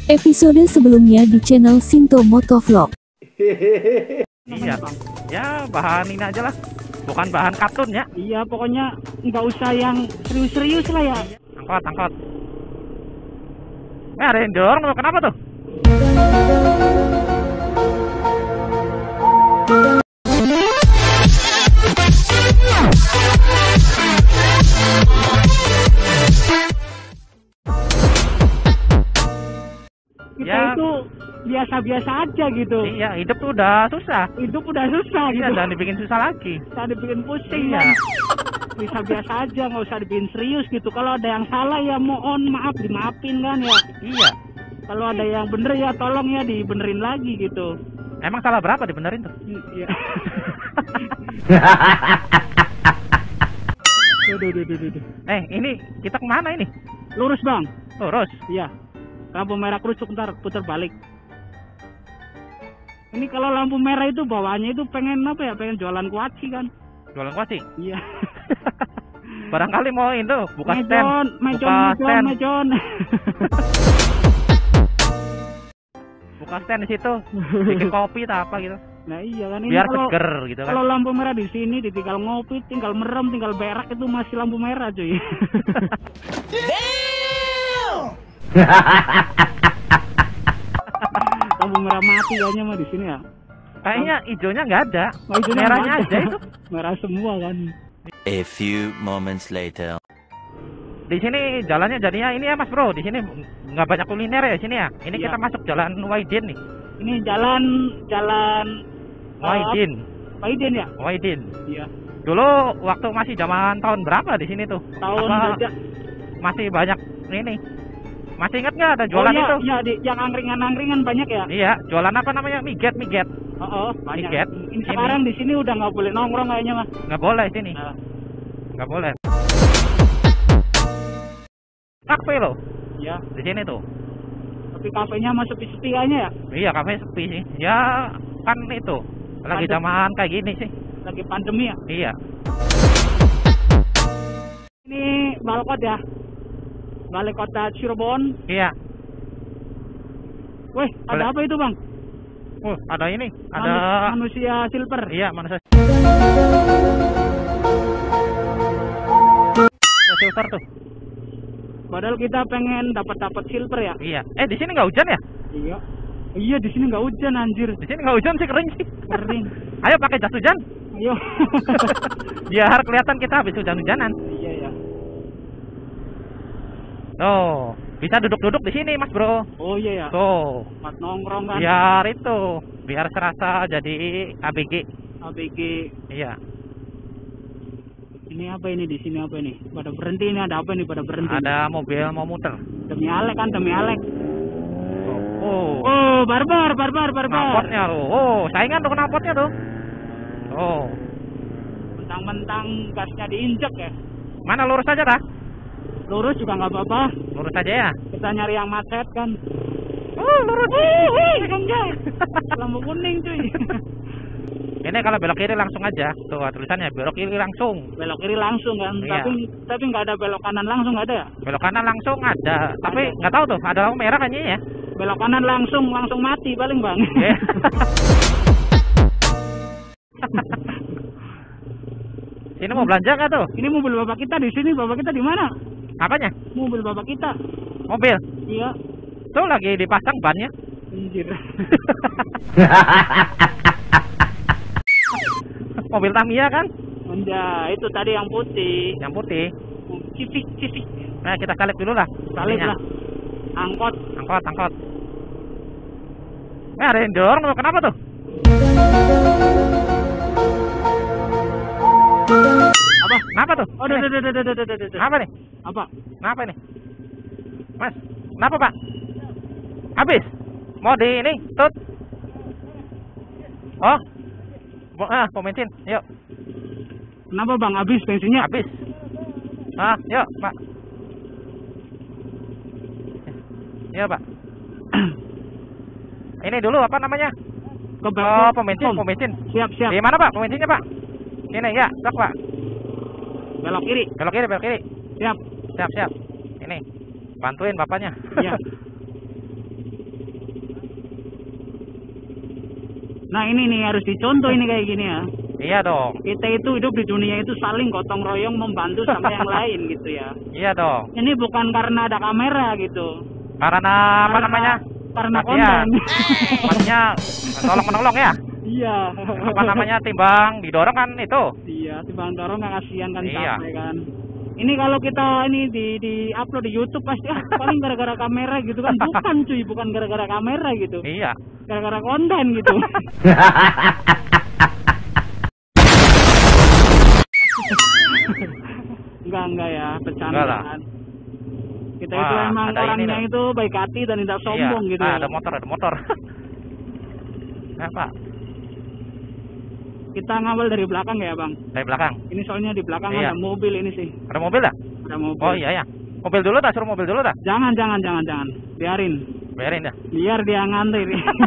Episode sebelumnya di channel Sinto Motovlog. Iya, ya bahan ini aja lah, bukan bahan kartun ya. Iya, pokoknya nggak usah yang serius-serius lah ya. Angkot. Ada yang dorong, kenapa tuh? Kita Ya. itu biasa-biasa aja gitu. Iya, hidup tuh udah susah. Hidup udah susah Iya, gitu. dan dibikin susah lagi. Bisa dibikin pusing Iya. kan. Bisa biasa aja, nggak usah dibikin serius gitu. Kalau ada yang salah ya mohon maaf, dimaafin kan ya. Iya. Kalau ada yang bener ya tolong ya dibenerin lagi gitu. Emang salah berapa dibenerin tuh? Iya. Duh. Ini kita kemana ini? Lurus bang. Lurus. Iya. Lampu merah kerucuk, ntar putar balik. Ini kalau lampu merah itu bawaannya itu pengen apa ya? Pengen jualan kuaci kan? Jualan kuaci. Iya. Barangkali mau itu buka stand. Mejon. Buka stand di situ. Bikin kopi atau apa gitu. Nah iya kan ini Biar kalau seger gitu kan. kalau lampu merah di sini ditinggal ngopi, tinggal merem, tinggal berak itu masih lampu merah cuy. Lampu merah mati kayaknya mah di sini ya. Kayaknya hijaunya nggak ada. Oh, hijaunya Merahnya nggak ada. aja itu. Merah semua kan. A few moments later. Di sini jalannya jadinya ini ya Mas Bro. Di sini nggak banyak kuliner ya sini ya. Ini Iya. kita masuk jalan Waidin nih. Ini jalan Waidin ya? Waidin. Iya. Dulu waktu masih zaman tahun berapa di sini tuh? Tahun Apa aja. masih banyak ini. Masih ingat nggak ada jualan iya, itu? Iya, yang angkringan banyak ya? Iya, jualan apa namanya? Miget. Oh, banyak. Miget. Ini sekarang di sini udah nggak boleh nongkrong kayaknya mah. Nggak boleh sini. Nah, Nggak boleh. Kafe loh ya. di sini tuh. Tapi kafenya mah sepi-sepi kayaknya ya. Iya, kafe sepi sih. Ya kan itu. Lagi Pandemi. zaman kayak gini sih. Lagi pandemi ya. Iya. Ini Balkot ya. Balai Kota Cirebon. Iya. Weh, ada apa itu bang? Ada ini. Ada. Manusia silver. Iya, manusia. Filter tuh. Padahal kita pengen dapat silver ya. Iya. Di sini nggak hujan ya? Iya. Iya, di sini nggak hujan anjir. Di sini nggak hujan sih, kering sih. Kering. Ayo pakai jas hujan. Ayo. Biar kelihatan kita habis hujan-hujanan. Iya ya. Oh, bisa duduk-duduk di sini, Mas Bro. Oh iya ya. Tuh. Tempat nongkrong kan. Biar itu, biar serasa jadi ABG. ABG. Iya. Ini apa ini di sini apa ini? Pada berhenti ini ada apa ini pada berhenti? Ada mobil mau muter. Demi Alek kan, demi Alek. Oh. Oh, barbar. Knalpotnya tuh. Oh, saingan tuh knalpotnya tuh. Oh. Mentang-mentang gasnya diinjek ya. Mana lurus aja dah? Lurus juga nggak apa-apa. Lurus aja ya. Kita nyari yang macet kan. Lurus. Lampu kuning cuy. Ini kalau belok kiri langsung aja. Tuh tulisannya belok kiri langsung. Belok kiri langsung kan. Iya. Tapi nggak ada belok kanan langsung, nggak ada ya? Belok kanan langsung ada. Tapi nggak tahu tuh, ada lampu merah kayaknya ya. Belok kanan langsung mati paling bang. Iya. Sini mau belanja nggak tuh? Ini mobil bapak kita di sini. Bapak kita di mana? Apanya? Mobil bapak kita. Mobil. Iya. Tuh lagi dipasang bannya. Anjir. Mobil Tamiya kan? Enggak, itu tadi yang putih. Yang putih. Civic. Nah, kita salib dulu lah. Salib ininya. lah. Angkot. Angkot. Ada yang dorong tuh. Kenapa tuh? Apa? Kenapa tuh? Oh, Ini. udah. Kenapa nih? Apa? Kenapa ini? Mas, kenapa Pak? Habis? Mau di ini? Tut? Oh? Mau bensin? Yuk. Kenapa bang? Habis bensinnya? Habis. Yuk Pak. Iya Pak. Ini dulu apa namanya? Oh, pembensin. Siap. Di mana Pak pembensinnya Pak? Sini ya, sok Pak. Belok kiri. Belok kiri. Siap. Siap. Ini. Bantuin bapaknya. Iya. Nah ini nih harus dicontoh ini kayak gini ya. Iya dong. Kita itu hidup di dunia itu saling gotong royong membantu sama yang lain gitu ya. Iya dong. Ini bukan karena ada kamera gitu. Karena apa namanya? Karena Kasihan. konten. Maksudnya tolong menolong ya. Iya. Apa namanya, timbang didorong kan itu. Iya, timbang dorong nggak kasihan kan, Iya. capek kan. Ini kalau kita ini di upload di YouTube pasti paling gara-gara kamera gitu kan. Bukan cuy, bukan gara-gara kamera gitu. Iya. Gara-gara konten gitu. Enggak ya, bercanda Enggak lah. kan. Kita Wah, itu emang ada ini orangnya loh. itu baik hati dan tidak sombong Iya. gitu. Ah, ya. ada motor. Apa? Kita ngawal dari belakang ya bang. Dari belakang. Ini soalnya di belakang Iya. ada mobil ini sih. Ada mobil dah? Ada mobil. Oh iya ya. Mobil dulu dah, suruh mobil dulu dah. Jangan. Biarin. Bayarin dah. Biar dia ngantri.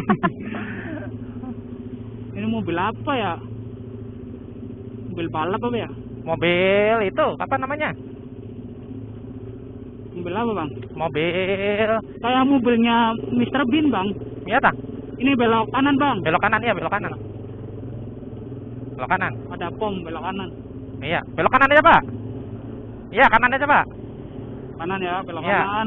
Ini mobil apa ya? Mobil balap apa ya? Mobil itu apa namanya? Mobil apa bang? Mobil. Kayak mobilnya Mr. Bean bang. Iya tak? Ini belok kanan bang. Belok kanan ya, belok kanan. Belok kanan. Ada pom belok kanan. Iya, belok kanan aja, Pak. Iya, kanan aja, Pak. Kanan ya, belok Iya. kanan.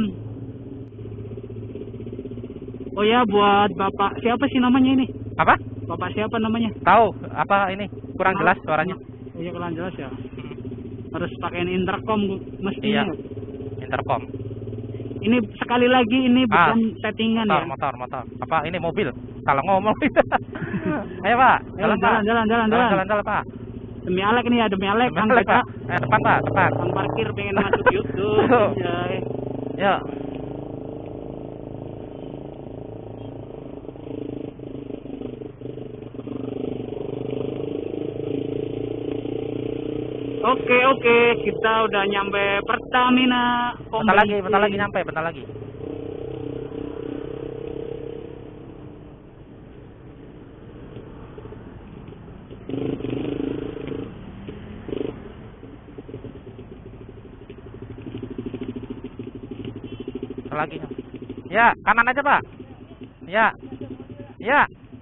Oh ya, buat bapak siapa sih namanya ini? Apa? Bapak siapa namanya? Tahu apa ini? Kurang jelas suaranya. Oh iya, kurang jelas ya. Harus pakein intercom mestinya. Iya. Intercom. Ini sekali lagi ini bukan settingan ya. Motor. Apa ini mobil? Kalau ngomong. Ayo, Pak. Jalan, Jalan, Pak. Demi Alek nih ya, demi Alek. Demi Alek, Pak. Depan, Pak, depan. Kang parkir pengen masuk YouTube. Anjay. Ya. Oke, kita udah nyampe Pertamina. Bentar lagi nyampe, bentar lagi. Bentar lagi. Ya, kanan aja, Pak. Ya. Ya.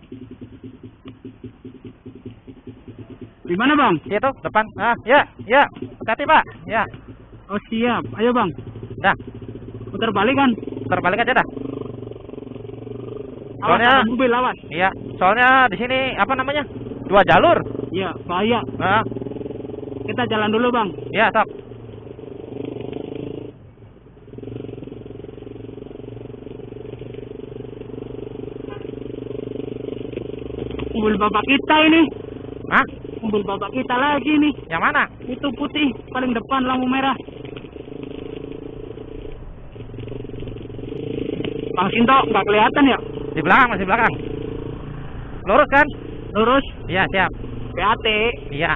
Di mana bang? Situ depan. Ah, ya. Hati, Pak. Ya. Oh siap, ayo bang. Dah. Putar balik kan? Terbalik aja dah. Awas, Soalnya ada mobil awas. iya, soalnya di sini apa namanya? 2 jalur. Iya, bahaya. Nah, Kita jalan dulu bang. iya, sok. Mobil bapak kita ini. Hah? Mobil bapak kita lagi nih. Yang mana? Itu putih, paling depan lampu merah. Bang Sinto, nggak kelihatan ya? Di belakang, masih belakang. Lurus kan? Lurus, Iya, siap. PAT. Iya.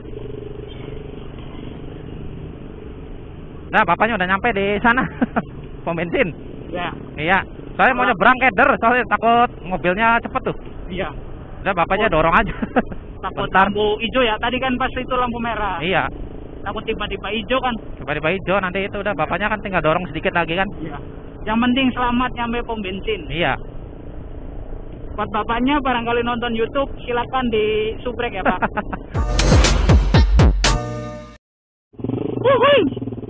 Nah, bapaknya udah nyampe di sana. Pom bensin. Ya, Iya. Saya mau nyebrang keder, soalnya takut mobilnya cepet tuh. iya. Udah bapaknya dorong aja. Takut Bentar. lampu hijau ya. Tadi kan pas itu lampu merah. Iya. Takut tiba-tiba hijau kan? Tiba-tiba hijau, nanti itu udah bapaknya kan tinggal dorong sedikit lagi kan? Iya. Yang penting selamat nyampe pom bensin. Iya. Buat bapaknya barangkali nonton YouTube, silakan di subrek ya Pak. Wuhui.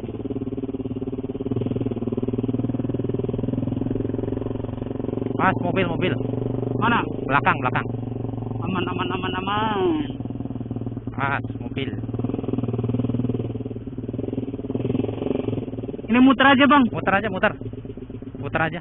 Mas, mobil. Mana? Belakang. Aman. Mas, mobil. Ini muter aja bang. Muter aja.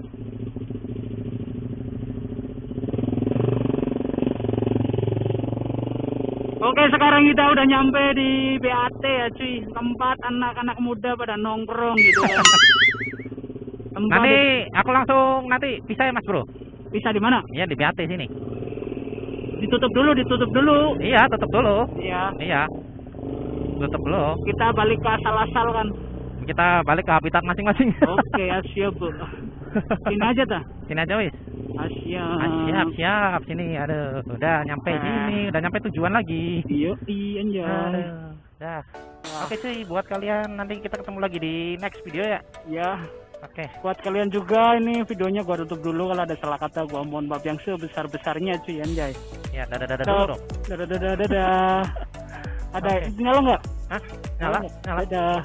Oke, sekarang kita udah nyampe di BAT ya cuy. Tempat anak-anak muda pada nongkrong gitu kan. Tempat Nanti aku langsung nanti bisa ya Mas Bro? bisa di mana? Iya di BAT sini. Ditutup dulu. Iya tutup dulu. Iya. Tutup dulu. Kita balik ke asal-asal kan. Kita balik ke habitat masing-masing. Oke, siap bu. Sini aja dah. Sini aja wis. Siap. Sini aduh, udah nyampe sini, udah nyampe tujuan lagi. Iya anjay. Dah. Oke cuy, buat kalian nanti kita ketemu lagi di next video ya. Ya. Oke. Buat kalian juga, ini videonya gua tutup dulu. Kalau ada salah kata gua mohon maaf yang sebesar-besarnya cuy anjay. Ya, dadah dulu dong. Dadah. Ada Oke. nyala nggak? Hah? Nyala. Dadah.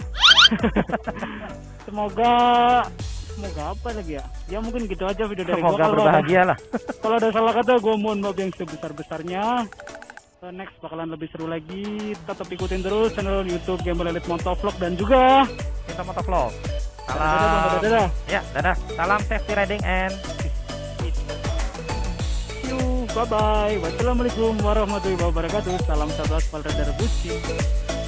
Semoga apa lagi ya? Ya mungkin gitu aja video dari gua. Semoga berbahagia lah. Kalau ada salah kata gua mohon maaf yang sebesar-besarnya. Next bakalan lebih seru lagi. Tetap ikutin terus channel YouTube Gamer Elite Motovlog dan juga Cinta Motovlog. dadah. Salam. Ya, dadah. Salam safety riding and See you. Bye bye. Wassalamualaikum warahmatullahi wabarakatuh. Salam satu aspal radar bucin.